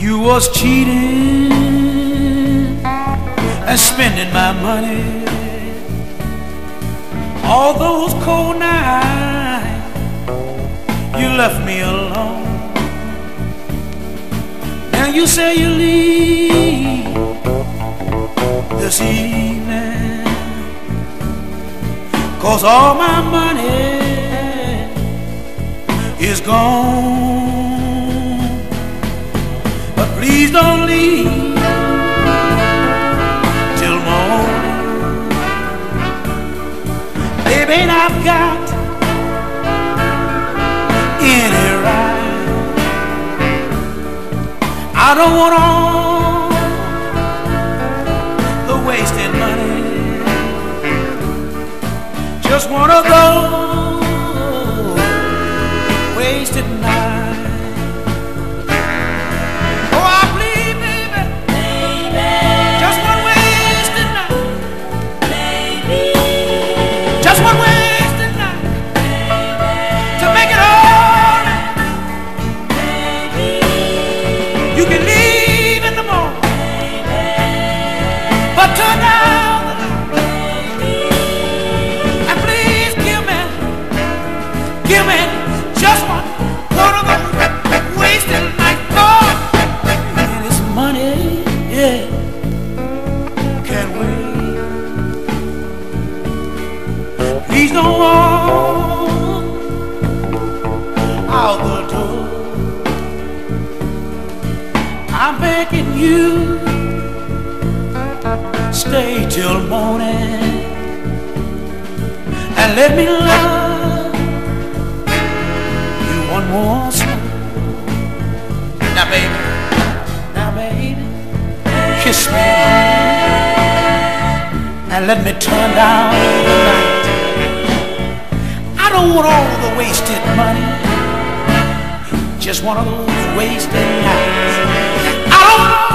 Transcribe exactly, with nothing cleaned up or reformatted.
You was cheating and spending my money. All those cold nights you left me alone. Now you say you leave this evening, 'cause all my money is gone. But please don't leave till morning. Baby, ain't I've got any right. I don't want all the wasted money. Just one of those wasted nights. Oh, I plead, baby, baby, just one wasted night, baby, just one wasted night, baby, to make it all right, baby. You can leave in the morning, baby, but turn down the light, baby, and please give me, give me just one, one of those wasted nights. Oh, and it's money, yeah, can't wait. Please don't walk out the door. I'm begging you, stay till morning and let me love you one more time. Now baby, now baby, kiss me and let me turn down the light. I don't want all the wasted money, just one of those wasted nights. I don't want